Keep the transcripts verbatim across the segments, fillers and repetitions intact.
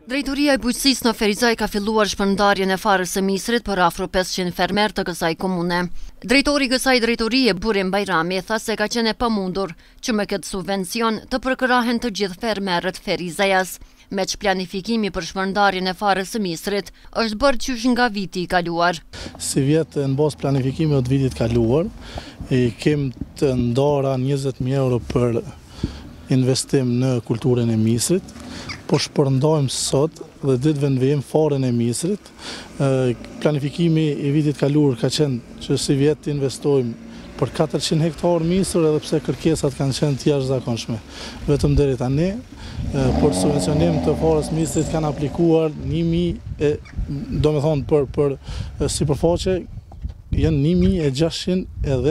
Drejtoria e Bujqësisë në Ferizaj ka filluar shpërndarjen e farës së misrit për afro pesëqind fermer të kësaj komune. Drejtori i kësaj drejtorie, Burim Bajrami, tha se ka qenë e pamundur që me këtë subvencion të përkrahen të gjithë fermerët Ferizajas. Meq planifikimi për shpërndarjen e farës së misrit është bërë qysh nga viti i kaluar. Si vjetë në bos planifikimi të vitit kaluar, i kem të ndara njëzet mijë euro për investim në kulturën e misrit, po shpërndajmë sot dhe ditëve në vijim farën e misrit. Planifikimi i vitit kaluar ka qenë që si vjetë investojmë për katërqind hektarë misër, edhe pse kërkesat kanë qenë të jashtëzakonshme. Vetëm deri tani, për subvencionim të farës misrit kanë aplikuar një mijë, do me thonë për, për sipërfaqe, janë një mijë e gjashtëqind e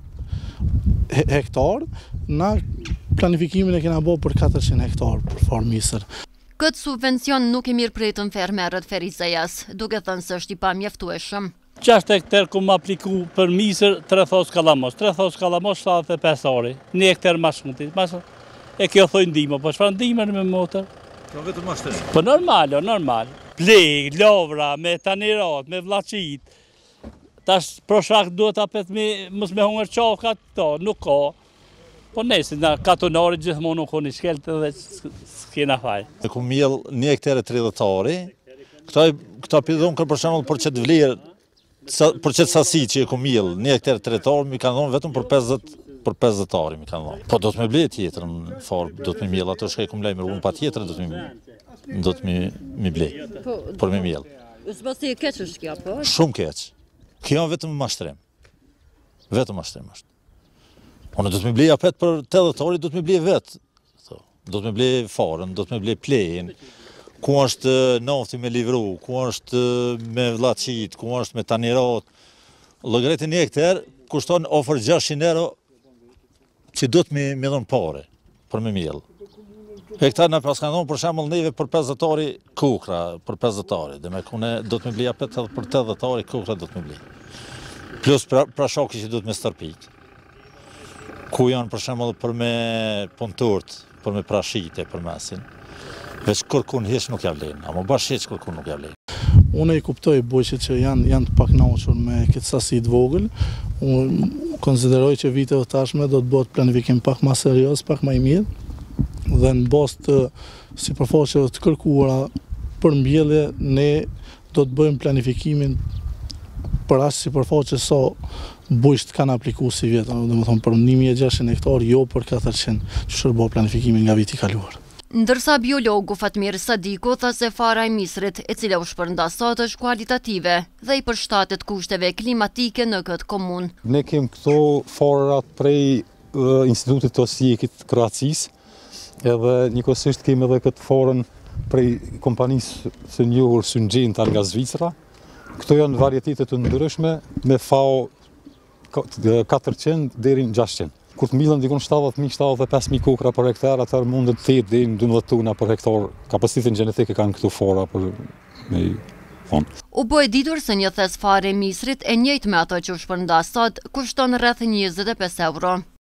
dhjetë hektarë, na planifikimin e kena bo për katërqind hektarë për farë misër. Këtë subvencion nuk e mirë pritën fermerët Ferizajas, duke thënë se është i pamjaftueshëm. gjashtë hektar ku më apliku për misër, tre thos kalamos, tre thos kalamos, shtatëdhjetë e pesë ori, një hektar ma shmutit. E kjo thoi ndihmë, po çfarë ndihmë me motor? Po vetëm ashtu. Po normal, normal. Plej, lovra, me tanirat, me vllacit. Tash proshak duhet apet me mos me hunger qafkat, to nuk ka. Po nesi, na katonari gjithmonë nuk koni shkelt dhe s'kena faj. E ku mjell një hektar e tridhjetari, këta, këta pidhon kër për shembull për qëtë vlerë, për qëtë sasi që e ku mjell një hektar e tridhjetari, mi kanë dhonë vetëm për pesëdhjetë për pesëdhjetë ari mi kanë dhonë. Po do të me ble tjetër në farë, do të me mjell, ato shka i kum lej me rrugën pa tjetër, do të me, do të me, me ble, për me mjell. Zbasti e keq është kjo, po? Shumë keq. Kjo vetëm mashtrim. Vetëm mashtrim është. Unë do të me ble apet për tetëdhjetë ari, do të me ble vetë. Do të me ble farën, do të me ble plejin, ku është nafti me livru, ku është me vllacit, ku është me tanirat. Llogaritë një hektar kushton ofër gjashtëqind euro që do të me, me dhënë pare për me mjell. Hektar në pas kanë dhënë për shembull neve për pesëdhjetë ari kukra, për pesëdhjetë ari, dhe me kune do të me ble apet edhe për tetëdhjetë ari kukra do të me ble. Plus pra, prashaki që do të me stërpik. Ku janë për shembull për me punturt, për me prashite, për mesin. Veç kërkun hiç nuk ja vlen, ama bash hiç kërkun nuk ja vlen. Unë i kuptoj bujqit që janë, janë të pakënaqur me këtë sasi të vogël. Unë konsideroj që viteve tashme do të bëhet planifikim pak më serioz, pak më i mirë, dhe në bazë të sipërfaqeve të kërkuara për mbjellje, ne do të bëjmë planifikimin për as sipërfaqe sa bujqt kanë aplikuar si vjetë, domethënë për një mijë e gjashtëqind hektarë, jo për katërqind, që shërbo planifikimin nga viti i kaluar. Ndërsa biologu Fatmir Sadiku tha se fara e misrit, e cila u shpërnda sot, është kualitative dhe i përshtatet kushteve klimatike në këtë komunë. Ne kem këto farat prej uh, Institutit të Osijekit Kroacisë, edhe njëkohësisht kem edhe këtë farën prej kompanisë së njohur Syngenta nga Zvicra. Këto janë varietete të ndryshme me fao katërqind deri në gjashtëqind. Kur të milën dikon shtatëdhjetë mijë shtatëdhjetë e pesë mijë kukra për hektar, atëherë mundet të thirë deri në dymbëdhjetë tona për hektar. Kapacitetin gjenetike kanë këtu fora për me thonë. U bë e ditur se një thes fare e misrit e njëjtë me ato që u shpërnda sot kushton rreth njëzet e pesë euro.